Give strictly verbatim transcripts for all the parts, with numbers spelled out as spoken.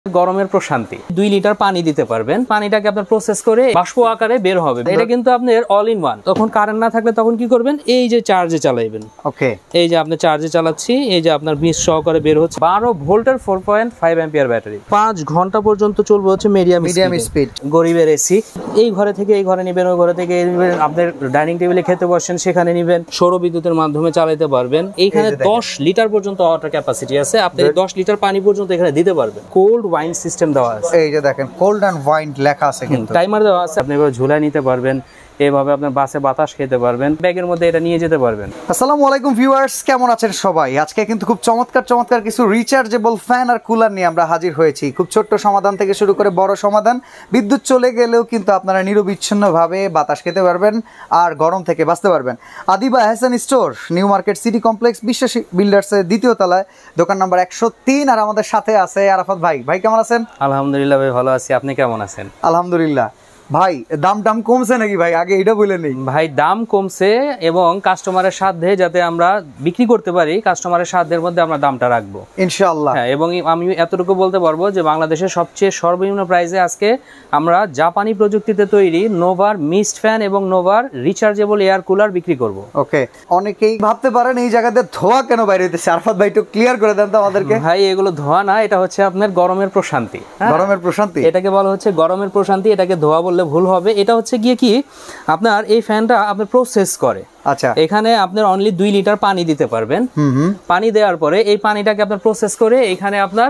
গরমের প্রশান্তি দুই লিটার পানি দিতে পারবেন। পানিটাকে আপনার প্রসেস করে বাষ্প আকারে বের হবে। এটা কিন্তু আপনার অল ইন ওয়ান। তখন কারেন্ট না থাকলে তখন কি করবেন, এই যে চার্জে চালাইবেন। ওকে, এই যে আপনি চার্জে চালাচ্ছি, এই যে আপনার বিশ সহকারে বের হচ্ছে। বারো ভোল্টের four point five ampere battery, পাঁচ ঘন্টা পর্যন্ত চলবে হচ্ছে মিডিয়াম মিডিয়াম স্পিড। গরিবের এসি, এই ঘরে থেকে এই ঘরে নিবেন, ওই ঘরে থেকে আপনার ডাইনিং টেবিলে খেতে বসেন সেখানে নিবেন। সৌর বিদ্যুতের মাধ্যমে চালাতে পারবেন। এইখানে দশ লিটার পর্যন্ত ওয়াটার ক্যাপাসিটি আছে। আপনি দশ লিটার পানি পর্যন্ত এখানে দিতে পারবেন। কোল্ড ওয়াইন সিস্টেম দেওয়া আছে, এই যে দেখেন কোল্ড এন্ড ওয়াইন লেখা আছে, কিন্তু টাইমার দেওয়া আছে। আপনি এভাবে ঝুলায় নিতে পারবেন, এভাবে আপনার বাসে বাতাস খেতে পারবেন, ব্যাগের মধ্যে এটা নিয়ে যেতে পারবেন। আসসালামু আলাইকুম ভিউয়ার্স, কেমন আছেন সবাই? আজকে কিন্তু খুব চমৎকার চমৎকার কিছু রিচার্জেবল ফ্যান আর কুলার নিয়ে আমরা হাজির হয়েছি। খুব ছোট্ট সমাধান থেকে শুরু করে বড় সমাধান। বিদ্যুৎ চলে গেলেও কিন্তু আপনারা নিরবিচ্ছিন্নভাবে বাতাস খেতে পারবেন আর গরম থেকে বাঁচতে পারবেন। Adiba Ehsan store, new market city complex, Biswas বিল্ডার্সের দ্বিতীয় তলায়, দোকান নাম্বার একশো তিন। আর আমাদের সাথে আছে আরাফাত ভাই। ভাই কেমন আছেন? আলহামদুলিল্লাহ ভাই, ভালো আছি। আপনি কেমন আছেন? আলহামদুলিল্লাহ। ভাই দাম দাম কমছে নাকি ভাই? আগে এটা বলে নেই ভাই। দাম কমছে এবং কাস্টমারের সাধ্যে যাতে আমরা বিক্রি করতে পারি, কাস্টমারের সাধ্যের মধ্যে আমরা দামটা রাখবো ইনশাআল্লাহ। হ্যাঁ, এবং আমি এতটুকু বলতে পারবো যে বাংলাদেশের সবচেয়ে সর্বনিম্ন প্রাইসে আজকে আমরা জাপানি প্রযুক্তিতে তৈরি নোভার মিস্ট ফ্যান এবং নোভার রিচার্জেবল এয়ার কুলার বিক্রি করব। ওকে, অনেকেই ভাবতে পারেন এই জায়গাতে ধোঁয়া কেন বাইরে হইতেছে। আরফাত ভাই একটু ক্লিয়ার করে দেন তো আমাদেরকে। ভাই এগুলো ধোঁয়া না, এটা হচ্ছে আপনার গরমের প্রশান্তি। গরমের প্রশান্তি, এটাকে বলা হচ্ছে গরমের প্রশান্তি। এটাকে ধোঁয়া বললে ভুল হবে। এটা হচ্ছে গিয়ে কি আপনার এই ফ্যানটা আপনার প্রসেস করে। আচ্ছা, এখানে আপনার অনলি দুই লিটার পানি দিতে পারবেন। পানি দেওয়ার পরে এই পানিটাকে আপনার প্রসেস করে এখানে আপনার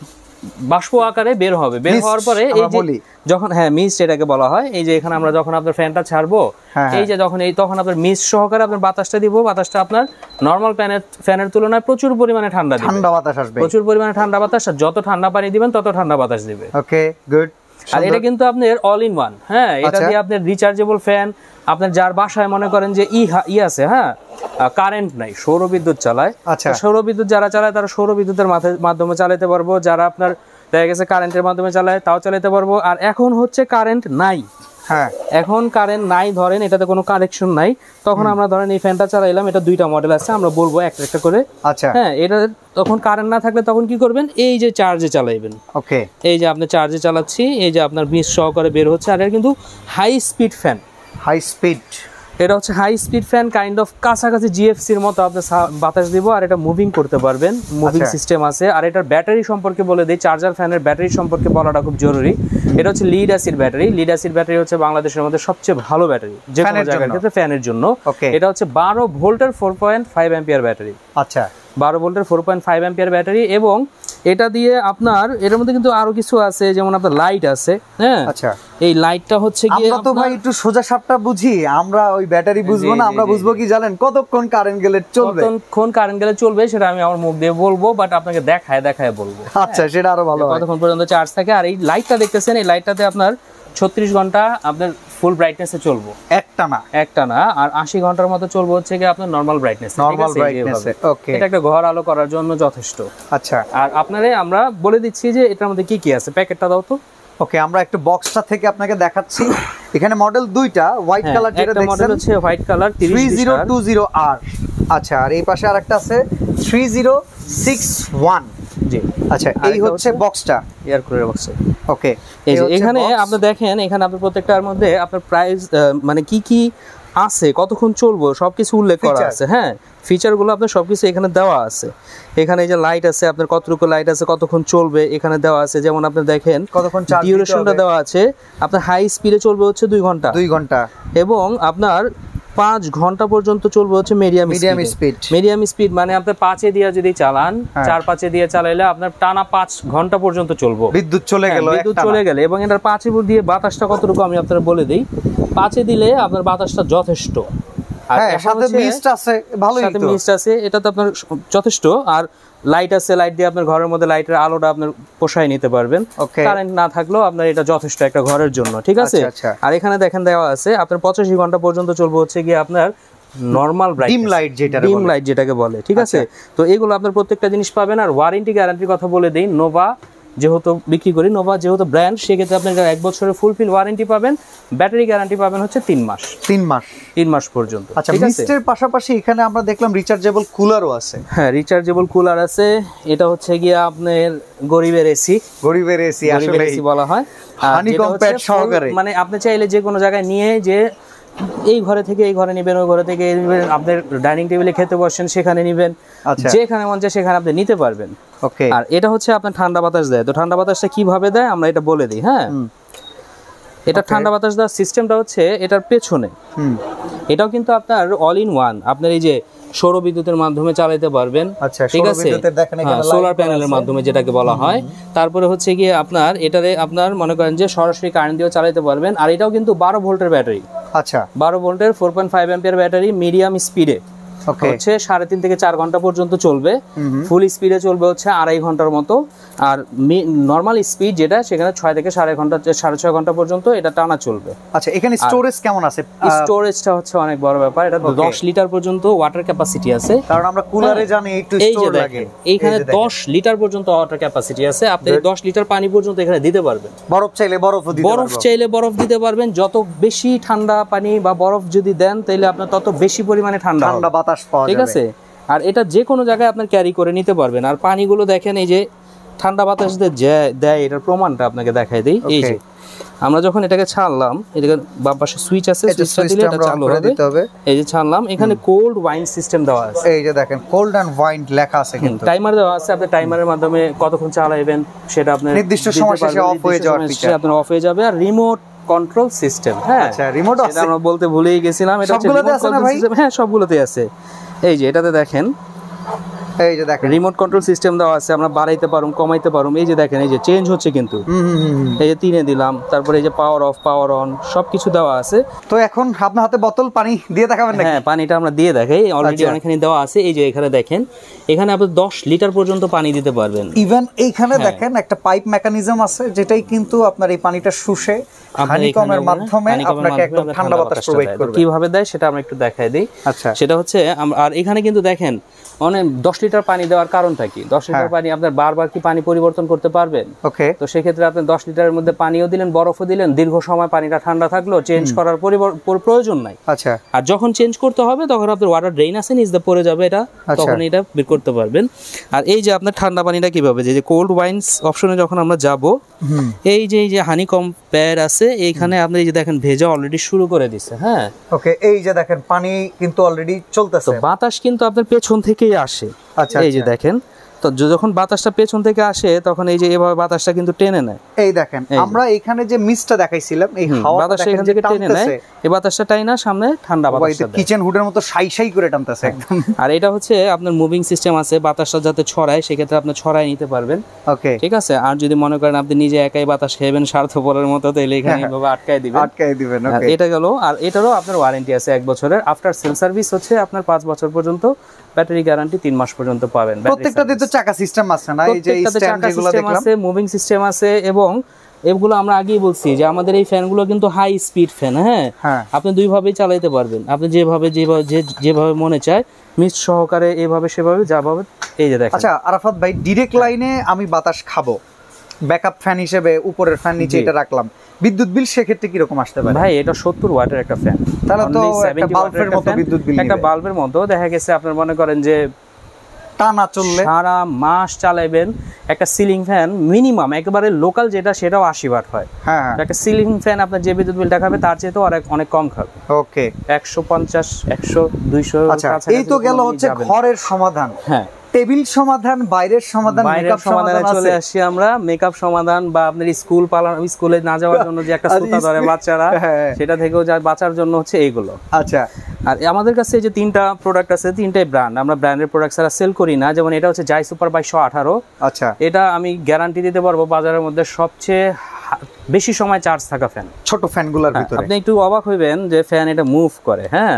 বাষ্প আকারে বের হবে। বের হওয়ার পরে এই যে যখন হ্যাঁ মিস্ট এটাকে বলা হয়, এই যে এখানে আমরা যখন আপনার ফ্যানটা ছাড়বো, এই যে যখন এই তখন আপনার মিস্ট সহকারে আপনার বাতাসটা দিব। বাতাসটা আপনার নরমাল ফ্যানের ফ্যানের তুলনায় প্রচুর পরিমাণে ঠান্ডা দিবে। ঠান্ডা বাতাস আসবে, প্রচুর পরিমাণে ঠান্ডা বাতাস। যত ঠান্ডা পানি দিবেন তত ঠান্ডা বাতাস দিবে। ওকে, গুড। আর এটা কিন্তু আপনার অল ইন ওয়ান। হ্যাঁ, এটা দিয়ে আপনার রিচার্জেবল ফ্যান, আপনার যার বাসায় মনে করেন যে ই ই আছে, হ্যাঁ কারেন্ট নাই, সৌর বিদ্যুৎ চালায়। আচ্ছা, সৌর বিদ্যুৎ যারা চালায় তারা সৌর বিদ্যুতের মাধ্যমে চালাতে পারবো। যারা আপনার দেখা গেছে কারেন্টের মাধ্যমে চালায় তাও চালাতে পারবো। আর এখন হচ্ছে কারেন্ট নাই, হ্যাঁ এখন কারেন্ট নাই, ধরেন এটাতে কোনো কানেকশন নাই, তখন আমরা ধরেন এই ফ্যানটা চালাইলাম। এটা দুইটা মডেল আছে, আমরা বলবো একটা একটা করে। আচ্ছা, হ্যাঁ, এটা তখন কারেন্ট না থাকলে তখন কি করবেন, এই যে চার্জে চালাইবেন। ওকে, এই যে আপনি চার্জে চালাচ্ছি, এই যে আপনার বিশ সহকারে বের হচ্ছে। আর এটা কিন্তু high speed fan. High speed, এটা হচ্ছে high speed fan, kind of কাছাকাছি জিএফসির মতো আপনি বাতাস দিব। আর এটা মুভিং করতে পারবেন, মুভিং সিস্টেম আছে। আর এটার ব্যাটারি সম্পর্কে বলে দেই, চার্জার ফ্যানের ব্যাটারি সম্পর্কে বলাটা খুব জরুরি। এটা হচ্ছে lead acid battery. Lead acid battery হচ্ছে বাংলাদেশের মধ্যে সবচেয়ে ভালো ব্যাটারি যে কোনো জায়গার ক্ষেত্রে ফ্যানের জন্য। এটা হচ্ছে বারো ভোল্টের four point five ampere battery. আচ্ছা, বারো ভোল্টের four point five ampere battery. এবং এটা দিয়ে আপনার এর মধ্যে কিন্তু আরো কিছু আছে, যেমন আপনার লাইট আছে। হ্যাঁ, আচ্ছা, এই লাইটটা হচ্ছে কি আমরা তো ভাই একটু সোজা সাপটা বুঝি, আমরা ওই ব্যাটারি বুঝবো না। আমরা বুঝবো কি জানেন, কতক্ষণ কারেন্ট গেলে চলবে। কতক্ষণ কারেন্ট গেলে চলবে সেটা আমি আমার মুখ দিয়ে বলবো, বাট আপনাকে দেখায় দেখায় বলবো। আচ্ছা, সেটা আরো ভালো, কতক্ষণ পর্যন্ত চার্জ থাকে। আর এই লাইটটা দেখতেছেন, এই লাইটটাতে আপনার ছত্রিশ ঘন্টা আপনার ফুল ব্রাইটনেসে চলবো, একটা না একটা না। আর আশি ঘন্টার মতো চলবে হচ্ছে কি আপনার নরমাল ব্রাইটনেস। নরমাল ব্রাইটনেসে, ওকে, এটা একটা ঘর আলো করার জন্য যথেষ্ট। আচ্ছা, আর আপনারে আমরা বলে দিচ্ছি যে এটার মধ্যে কি কি আছে। প্যাকেটটা দাও তো। ওকে, আমরা একটু বক্সটা থেকে আপনাকে দেখাচ্ছি। এখানে মডেল দুইটা, হোয়াইট কালার যেটা দেখছেন, মডেল হচ্ছে white colour three zero two zero R. আচ্ছা, আর এই পাশে আরেকটা আছে থ্রি জিরো সিক্স ওয়ান। জি, আচ্ছা, এই হচ্ছে বক্সটা, এয়ার কুলার বক্স। ওকে, এই যে এখানে আপনি দেখেন, এখানে আপনার প্রত্যেকটার মধ্যে আপনার প্রাইস মানে কি কি আছে, কতক্ষণ চলবে সবকিছু উল্লেখ করা আছে। হ্যাঁ, ফিচারগুলো আপনার সবকিছু এখানে দেওয়া আছে। এখানে এই যে লাইট আছে, আপনার কতটুকু লাইট আছে, কতক্ষণ চলবে এখানে দেওয়া আছে। যেমন আপনি দেখেন কতক্ষণ ডিউরেশনটা দেওয়া আছে। আপনার হাই স্পিডে চলবে হচ্ছে দুই ঘন্টা দুই ঘন্টা এবং আপনার পাঁচ ঘন্টা পর্যন্ত চলবে হচ্ছে medium medium speed. Medium speed মানে আপনার পাঁচে দিয়ে যদি চালান, চার পাঁচে দিয়ে চালাইলে আপনার টানা পাঁচ ঘন্টা পর্যন্ত চলবে। বিদ্যুৎ চলে গেল, বিদ্যুৎ চলে গেলে। এবং এটার পাঁচে দিয়ে বাতাসটা কতটুকু আমি আপনাদের বলে দিই। পাঁচে দিলে আপনার বাতাসটা যথেষ্ট। আর সাথে মিস্ট আছে, ভালোই সাথে মিস্ট আছে, এটা তো আপনার যথেষ্ট। আর লাইট আছে, লাইট দিয়ে আপনার ঘরের মধ্যে লাইটের আলোটা আপনার পোষায় নিতে পারবেন। কারেন্ট না থাকলেও আপনার এটা যথেষ্ট একটা ঘরের জন্য, ঠিক আছে। আর এখানে দেখেন দেওয়া আছে আপনার পঁচাশি ঘন্টা পর্যন্ত চলবে হচ্ছে গিয়ে আপনার নরমাল ডিম লাইট, যেটা ডিম লাইট যেটাকে বলে, ঠিক আছে। তো এগুলো আপনার প্রত্যেকটা জিনিস পাবেন। আর ওয়ারেন্টি গ্যারান্টির কথা বলে দেই, নোভা যেহেতু বিক্রি করি, নোভা যেহেতু ব্র্যান্ড, সেক্ষেত্রে আপনি এক বছরের ফুলফিল ওয়ারেন্টি পাবেন, ব্যাটারি গ্যারান্টি পাবেন হচ্ছে তিন মাস তিন মাস তিন মাস পর্যন্ত। আচ্ছা, মিস্টের পাশাপাশি এখানে আমরা দেখলাম রিচার্জেবল কুলারও আছে। হ্যাঁ, রিচার্জেবল কুলার আছে। এটা হচ্ছে গিয়ে আপনার গরিবের এসি, গরিবের এসি আসলে এসি বলা হয়, হানিকম প্যাড সহকারে। মানে আপনি চাইলে যে কোনো জায়গায় নিয়ে যে এই ঘরে থেকে এই ঘরে নিবেন, ওই ঘরে থেকে নিবেন, আপনার ডাইনিং টেবিলে খেতে বসেন সেখানে নিবেন, যেখানে মন চায় সেখানে আপনি নিতে পারবেন। ওকে। আর এটা হচ্ছে আপনার ঠান্ডা বাতাস দেয়। তো ঠান্ডা বাতাসটা কিভাবে দেয় আমরা এটা বলে দিই। হ্যাঁ, এটা ঠান্ডা বাতাস দেওয়ার সিস্টেমটা হচ্ছে এটার পেছনে। এটাও কিন্তু আপনার অল ইন ওয়ান, আপনার এই যে সৌর বিদ্যুতের মাধ্যমে চালাতে পারবেন, ঠিক আছে, সোলার প্যানেলের মাধ্যমে যেটাকে বলা হয়। তারপরে হচ্ছে গিয়ে আপনার এটারে আপনার মনে করেন যে সরাসরি কারেন্ট দিয়ে চালাতে পারবেন। আর এটাও কিন্তু বারো ভোল্টের ব্যাটারি। আচ্ছা, বারো ভোল্টের four point five ampere battery, medium স্পিডে হচ্ছে সাড়ে তিন থেকে চার ঘন্টা পর্যন্ত চলবে। ফুল স্পিডে চলবে হচ্ছে আড়াই ঘন্টার মতো। আর নর্মাল স্পিড যেটা, সেখানে ছয় থেকে সাড়ে ঘন্টা সাড়ে ছয় ঘন্টা পর্যন্ত এটা টানা চলবে। আচ্ছা, এখানে স্টোরেজ কেমন আছে? স্টোরেজটা হচ্ছে অনেক বড় ব্যাপার। এটা দশ লিটার পর্যন্ত ওয়াটার ক্যাপাসিটি আছে, কারণ আমরা কুলারে জানি একটু স্টোর লাগে। এইখানে দশ লিটার পর্যন্ত ওয়াটার ক্যাপাসিটি আছে। আপনি দশ লিটার পানি পর্যন্ত এখানে দিতে পারবেন। বরফ চাইলে বরফ দিতে পারবেন, বরফ চাইলে বরফ দিতে পারবেন। যত বেশি ঠান্ডা পানি বা বরফ যদি দেন তাহলে আপনার তত বেশি পরিমাণে ঠান্ডা ঠান্ডা বাতাস পাওয়া যাবে, ঠিক আছে। আর এটা যে কোনো জায়গায় আপনার ক্যারি করে নিতে পারবেন। আর পানিগুলো দেখেন, এই যে ঠান্ডা বাতাস দেয়, এটার প্রমাণটা আপনাকে দেখাই দিই। এই যে আমরা যখন এটাকে ছাড়লাম, এটাকে বাম পাশে সুইচ আছে, সুইচটা দিলে এটা চালু হবে। এই যে ছাড়লাম, এখানে কোল্ড ওয়াইন সিস্টেম দেওয়া আছে। এই যে দেখেন কোল্ড এন্ড ওয়াইন লেখা আছে, কিন্তু টাইমার দেওয়া আছে। আপনি টাইমারের মাধ্যমে কতক্ষণ চালাবেন সেটা আপনি নির্দিষ্ট সময় শেষে অফ হয়ে যাওয়ার ফিচার, আপনার অফ হয়ে যাবে। আর রিমোট কন্ট্রোল সিস্টেম, হ্যাঁ, আচ্ছা, রিমোট আছে, এটা আমরা বলতে ভুলেই গেছিলাম। এটা সবগুলোতে আছে না ভাই? হ্যাঁ, সবগুলোতেই আছে। এই যে এটাতে দেখেন, এই যে দেখেন রিমোট কন্ট্রোল সিস্টেম দেওয়া আছে। আমরা বাড়াইতে পারুম, কমাইতে পারুম। এই যে দেখেন, এই যে চেঞ্জ হচ্ছে কিন্তু, এই যে তিনে দিলাম, তারপরে এই যে পাওয়ার অফ, পাওয়ার অন, সবকিছু দেওয়া আছে। তো এখন আপনার হাতে বোতল পানি দিয়ে দেখাবেন নাকি? হ্যাঁ, পানিটা আমরা দিয়ে দেখাই, অলরেডি অনেকখানি দেওয়া আছে। এই যে এখানে দেখেন, এখানে আপনি দশ লিটার পর্যন্ত পানি দিতে পারবেন। ইভেন এইখানে দেখেন একটা পাইপ মেকানিজম আছে, যেটাই কিন্তু আপনার এই পানিটা শুষে হানিকমের মাধ্যমে আপনাকে একদম ঠান্ডা বাতাস প্রোভাইড করবে। কিভাবে দেয় সেটা আমরা একটু দেখাই দিই। আচ্ছা, সেটা হচ্ছে, আর এখানে কিন্তু দেখেন মানে দশ লিটার পানি দেওয়ার কারণটা কি? দশ লিটার পানি আপনার বারবার কি পানি পরিবর্তন করতে পারবেন? ওকে। তো সেক্ষেত্রে আপনি দশ লিটারের মধ্যে পানিও দিলেন, বরফও দিলেন, দীর্ঘ সময় পানিটা ঠান্ডা থাকলো, চেঞ্জ করার প্রয়োজন নাই। আচ্ছা। আর যখন চেঞ্জ করতে হবে তখন আপনার ওয়াটার ড্রেন আছে, নিচ দিয়ে পড়ে যাবে, এটা তখন এটা বের করতে পারবেন। আর এই যে আপনার ঠান্ডা পানিটা কিভাবে, যে কোল্ড ওয়াইন্স অপশনে যখন আমরা যাব, এই যে এই যে হানিকম প্যাড আছে, এইখানে আপনি এই যে দেখেন ভেজা অলরেডি শুরু করে দিছে। হ্যাঁ, ওকে। এই যে দেখেন পানি কিন্তু অলরেডি চলতেছে, বাতাস কিন্তু আপনার পেছন থেকেই আসে। আচ্ছা, এই যে দেখেন, তো যখন বাতাসটা পেছন থেকে আসে তখন এই যে এভাবে বাতাসটা কিন্তু টেনে নেয়। এই দেখেন, আমরা এখানে যে মিস্টটা দেখাইছিলাম, এই হাওয়া বাতাসটা এখান থেকে টেনে নেয়, এই বাতাসটা টাইনা সামনে ঠান্ডা বাতাসটা দেয়, কিচেন হুডের মতো সাই সাই করে টানতেছে একদম। আর এটা হচ্ছে আপনার মুভিং সিস্টেম আছে, বাতাসটা যাতে ছড়ায় সেক্ষেত্রে আপনি ছড়ায় নিতে পারবেন। ওকে, ঠিক আছে। আর যদি মনে করেন আপনি নিজে একাই বাতাস খাবেন স্বার্থপরের মতো, তাহলে এখানে এইভাবে আটকায় দিবেন, আটকায় দিবেন। ওকে, এটা গেল। আর এটারও আপনার ওয়ারেন্টি আছে এক বছরের। আফটার সেল সার্ভিস হচ্ছে আপনার পাঁচ বছর পর্যন্ত, ব্যাটারি গ্যারান্টি তিন মাস পর্যন্ত পাবেন। প্রত্যেকটাতে তো চাকা সিস্টেম আছে না? এই যে স্ট্যান্ড যেগুলো দেখলাম আছে, মুভিং সিস্টেম আছে। এবং এগুলো আমরা আগেই বলছি যে আমাদের এই ফ্যানগুলো কিন্তু হাই স্পিড ফ্যান। হ্যাঁ, আপনি দুই ভাবেই চালাতে পারবেন, আপনি যেভাবে যেভাবে যেভাবে মনে চায়, মিস্ট সহকারে এভাবে সেভাবে যাভাবে। এই যে দেখেন। আচ্ছা আরাফাত ভাই, ডাইরেক্ট লাইনে আমি বাতাস খাবো, ব্যাকআপ ফ্যান হিসেবে উপরের ফ্যান নিচে এটা রাখলাম, বিদ্যুৎ বিল সেক্ষেত্রে কি রকম আসতে পারে? ভাই এটা সত্তর ওয়াটের একটা ফ্যান, তাহলে তো একটা বাল্বের মতো বিদ্যুৎ বিল, একটা বাল্বের মতো। দেখা গেছে আপনার মনে করেন যে টানা চললে সারা মাস চালাবেন একটা সিলিং ফ্যান, মিনিমাম একেবারে লোকাল যেটা সেটাও আশি ওয়াট হয়। হ্যাঁ, একটা সিলিং ফ্যান আপনার যে বিদ্যুৎ বিলটা খাবে তার চেয়ে তো অনেক অনেক কম খাবে। ওকে, একশো পঞ্চাশ একশো দুইশো। আচ্ছা, এই তো গেল হচ্ছে ঘরের সমাধান। হ্যাঁ, টেবিল সমাধান, বাইরের সমাধান, মেকআপ সমাধানে চলে আসি আমরা। মেকআপ সমাধান বা আপনার স্কুল পালানো, স্কুলে না যাওয়ার জন্য যে একটা সুতা ধরে বাচ্চারা, সেটা থেকেও যা বাঁচার জন্য হচ্ছে এইগুলো। আচ্ছা, আর আমাদের কাছে যে তিনটা প্রোডাক্ট আছে, তিনটাই ব্র্যান্ড। আমরা ব্র্যান্ডের প্রোডাক্ট ছাড়া সেল করি না। যেমন এটা হচ্ছে জাই সুপার বাইশশো আঠারো। আচ্ছা, এটা আমি গ্যারান্টি দিতে পারবো বাজারের মধ্যে সবচেয়ে বেশি সময় চার্জ থাকা ফ্যান, ছোট ফ্যানগুলোর ভিতরে। আপনি একটু অবাক হইবেন যে ফ্যান এটা মুভ করে। হ্যাঁ,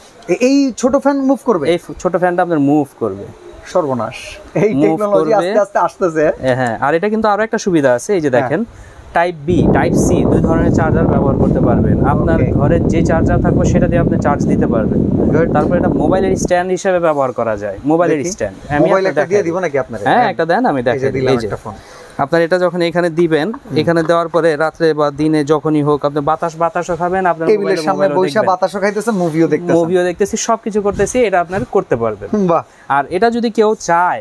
এই ছোট ফ্যান মুভ করবে? এই ছোট ফ্যানটা আপনার মুভ করবে। সর্বনাশ, এই টেকনোলজি আস্তে আস্তে আসতেছে। হ্যাঁ, আর এটা কিন্তু আরো একটা সুবিধা আছে। এই যে দেখেন, টাইপ বি, টাইপ সি দুই ধরনের চার্জার ব্যবহার করতে পারবেন। আপনার ঘরে যে চার্জার থাকবে সেটা দিয়ে আপনি চার্জ দিতে পারবেন। তারপর এটা মোবাইলের স্ট্যান্ড হিসেবে ব্যবহার করা যায়। মোবাইলের স্ট্যান্ড আমি মোবাইল একটা দিয়ে দিব নাকি আপনারে? হ্যাঁ, একটা দেন, আমি দেখাই দিই। এই যে আপনার এটা যখন এখানে দিবেন, এখানে দেওয়ার পরে রাত্রে বা দিনে যখনই হোক আপনি বাতাস বাতাসও খাবেন, আপনার টেবিলের সামনে বসে বাতাসও খাইতেছেন, মুভিও দেখতেছেন, মুভিও দেখতেছি, সবকিছু করতেছি, এটা আপনার করতে পারবেন। বাহ। আর এটা যদি কেউ চায়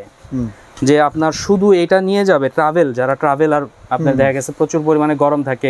যে আপনার শুধু এটা নিয়ে যাবে, ট্রাভেল যারা ট্রাভেলার, আপনার দেখা গেছে প্রচুর পরিমাণে গরম থাকে,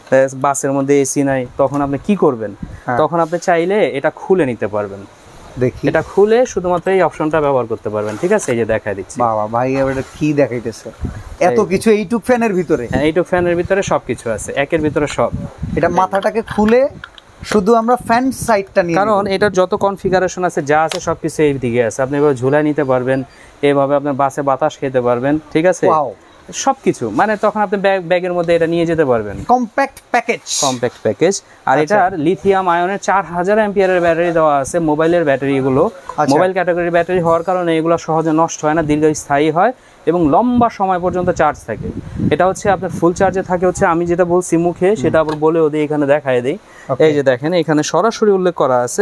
বাসের মধ্যে এসি নাই, তখন আপনি কি করবেন? তখন আপনি চাইলে এটা খুলে নিতে পারবেন। দেখি, এটা খুলে শুধুমাত্র এই অপশনটা ব্যবহার করতে পারবেন। ঠিক আছে, এই যে দেখাই দিচ্ছি। বাবা ভাই, এটা কি দেখাইতেছে? এত কিছু এইটুক ফ্যানের ভিতরে? হ্যাঁ, এইটুক ফ্যানের ভিতরে সবকিছু আছে, একের ভিতরে সব। এটা মাথাটাকে খুলে শুধু আমরা ফ্যান সাইডটা নিয়ে, কারণ এটার যত কনফিগারেশন আছে, যা আছে সবকিছু এই দিকে আছে। আপনি এভাবে ঝুলাই নিতে পারবেন, এভাবে আপনার বাসে বাতাস খেতে পারবেন। ঠিক আছে, সবকিছু, মানে তখন আপনি ব্যাগ ব্যাগের মধ্যে এটা নিয়ে যেতে পারবেন। Compact package, compact package. আর এটার লিথিয়াম আয়নের চার হাজার অ্যাম্পিয়ারের ব্যাটারি দেওয়া আছে। মোবাইলের ব্যাটারি, এগুলো মোবাইল ক্যাটাগরির ব্যাটারি হওয়ার কারণে এগুলো সহজে নষ্ট হয় না, দীর্ঘস্থায়ী হয় এবং লম্বা সময় পর্যন্ত চার্জ থাকে। এটা হচ্ছে আপনার ফুল চার্জে থাকে হচ্ছে, আমি যেটা বলছি মুখে সেটা আবার বলেও দিই, এখানে দেখায় দিই। এই যে দেখেন, এখানে সরাসরি উল্লেখ করা আছে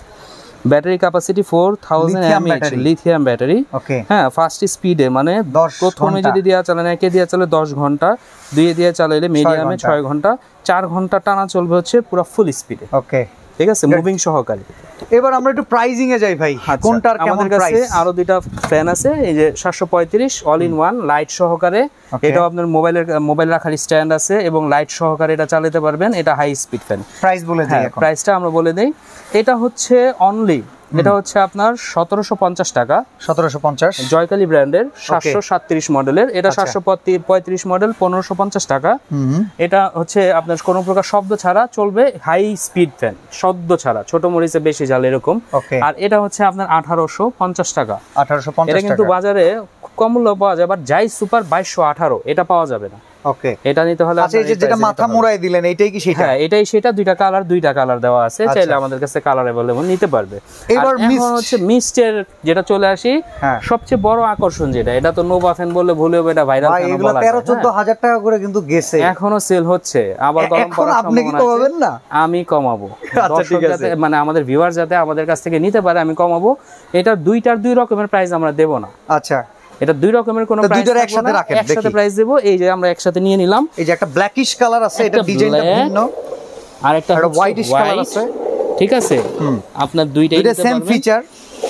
battery capacity four thousand mAh lithium battery. হ্যাঁ, ফার্স্ট স্পিডে, মানে প্রথমে যদি দিয়া চালান, একে দিয়া চালে দশ ঘন্টা, দুইয়ে দিয়ে চালাইলে মিডিয়ামে ছয় ঘন্টা, চার ঘন্টা টানা চলবে হচ্ছে পুরো ফুল স্পিডে। ওকে, ঠিক আছে, মুভিং সহকারে। এবার আমরা একটু প্রাইজিং এ যাই ভাই, কোনটার কেমন প্রাইস? আরো দুইটা ফ্যান আছে, এই যে সাতশো পঁয়ত্রিশ অল ইন ওয়ান লাইট সহকারে। এটাও আপনার মোবাইলের মোবাইল রাখার স্ট্যান্ড আছে এবং লাইট সহকারে এটা চালাতে পারবেন। এটা হাই স্পিড ফ্যান। প্রাইস বলে দিই, প্রাইসটা আমরা বলে দেই। এটা হচ্ছে অনলি, এটা হচ্ছে আপনার সতেরোশো পঞ্চাশ টাকা। সতেরোশো পঞ্চাশ জয়কালী ব্র্যান্ডের, সাতশো সাতত্রিশ মডেলের। এটা সাতশো পঁয়ত্রিশ মডেল, পনেরোশো পঞ্চাশ টাকা। এটা হচ্ছে আপনার কোনো প্রকার শব্দ ছাড়া চলবে, হাই স্পিড ফ্যান, শব্দ ছাড়া, ছোট মরিচে বেশি জাল এরকম। আর এটা হচ্ছে আপনার আঠারোশো পঞ্চাশ টাকা। আঠারোশো পঞ্চাশ এটা কিন্তু বাজারে কম মূল্য পাওয়া যায়, বাট যাই সুপার বাইশশো আঠারো, এটা পাওয়া যাবে না। ওকে, এটা নিতে হলে আচ্ছা, এই যে যেটা মাথা মোড়াই দিলেন, এইটাই কি সেটা? হ্যাঁ, এটাই সেটা। দুইটা কালার, দুইটা কালার দেওয়া আছে, চাইলে আমাদের কাছে কালার अवेलेबल নিতে পারবে। এবার এখন হচ্ছে মিস্টের যেটা চলে আসি, সবচেয়ে বড় আকর্ষণ যেটা, এটা তো নোভা ফ্যান বললে ভুল হবে, এটা ভাইরাল ফ্যান বলা যায়। তেরো চোদ্দ হাজার টাকা করে কিন্তু গেছে, এখনো সেল হচ্ছে। আবার গরম পড়ার সম্ভাবনা আছে, না আমি কমাবো, দর্শক যাতে, মানে আমাদের ভিউয়ার যাতে আমাদের কাছ থেকে নিতে পারে, আমি কমাবো। এটা দুইটার দুই রকমের প্রাইস আমরা দেব না। আচ্ছা, এটা দুই রকমের কোন প্রাইস দুইটার একসাথে রাখেন, একসাথে প্রাইস দেব। এই যে আমরা একসাথে নিয়ে নিলাম, এই যে একটা ব্ল্যাকিশ কালার আছে, এটা ডিজাইনটা ভিন্ন, আর একটা হোয়াইটিশ কালার আছে। ঠিক আছে, আপনার দুইটাই নিতে পারবেন, সেম ফিচার,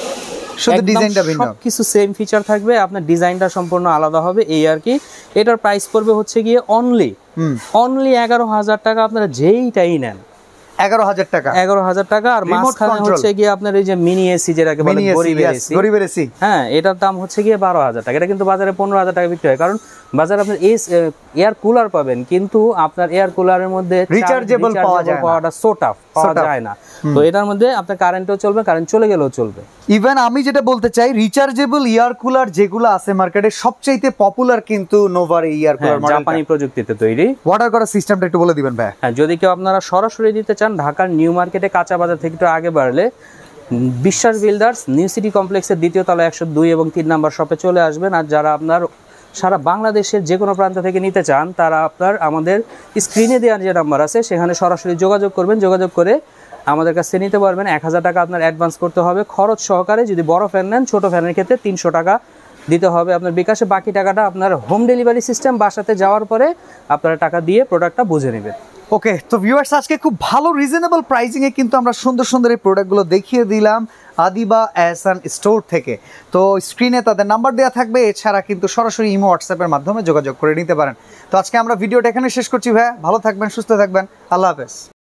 শুধু ডিজাইনটা ভিন্ন, সবকিছু সেম ফিচার থাকবে, আপনার ডিজাইনটা সম্পূর্ণ আলাদা হবে, এই আর কি। এটার প্রাইস পড়বে হচ্ছে গিয়ে অনলি অনলি এগারো হাজার টাকা। আপনারা যেইটাই নেন এগারো হাজার টাকা, এগারো হাজার টাকা। আর মাঝখানে হচ্ছে গিয়ে আপনার এই যে মিনি এসি, যেটাকে বলে গরিবের এসি, গরিবের এসি, হ্যাঁ, এটার দাম হচ্ছে গিয়ে বারো হাজার টাকা। এটা কিন্তু বাজারে পনেরো হাজার টাকা বিক্রি হয়, কারণ বাজারে আপনার এয়ার কুলার পাবেন, কিন্তু আপনার এয়ার কুলারের মধ্যে রিচার্জেবল পাওয়া যায়, পাওয়াটা সো টাফ, পাওয়া যায় না। তো এটার মধ্যে আপনার কারেন্টও চলবে, কারেন্ট চলে গেলেও চলবে। ইভেন আমি যেটা বলতে চাই, রিচার্জেবল এয়ার কুলার যেগুলো আছে মার্কেটে, সবচেয়ে পপুলার কিন্তু নোভার এয়ার কুলার মডেল, জাপানি প্রযুক্তিতে তৈরি। অর্ডার করার সিস্টেমটা একটু বলে দিবেন ভাই। হ্যাঁ, যদি কেউ আপনারা সরাসরি দিতে চান, ঢাকার নিউ মার্কেটে কাঁচা বাজার থেকে একটু আগে বাড়লে বিশ্বাস বিল্ডার্স নিউ সিটি কমপ্লেক্সের দ্বিতীয় তলা একশো দুই এবং তিন নাম্বার শপে চলে আসবেন। আর যারা আপনার সারা বাংলাদেশের যে কোনো প্রান্ত থেকে নিতে চান, তারা আপনার আমাদের স্ক্রিনে দেওয়ার যে নাম্বার আছে সেখানে সরাসরি যোগাযোগ করবেন। যোগাযোগ করে আমাদের কাছে নিতে পারবেন। এক হাজার টাকা আপনার অ্যাডভান্স করতে হবে খরচ সহকারে। যদি বড় ফ্যান নেন, ছোট ফ্যানের ক্ষেত্রে তিনশো টাকা দিতে হবে আপনার বিকাশে। বাকি টাকাটা আপনার হোম ডেলিভারি সিস্টেম, বাসাতে যাওয়ার পরে আপনারা টাকা দিয়ে প্রোডাক্টটা বুঝে নেবেন। ওকে, তো ভিউয়ার্স, আজকে খুব ভালো রিজনেবল প্রাইসিং এ কিন্তু আমরা সুন্দর সুন্দর এই প্রোডাক্টগুলো দেখিয়ে দিলাম আদিবা এহসান স্টোর থেকে। তো স্ক্রিনে তাদের নাম্বার দেওয়া থাকবে, এছাড়া কিন্তু সরাসরি ইমো হোয়াটসঅ্যাপের মাধ্যমে যোগাযোগ করে নিতে পারেন। তো আজকে আমরা ভিডিওটা এখানে শেষ করছি ভাই, ভালো থাকবেন, সুস্থ থাকবেন, আল্লাহ হাফেজ।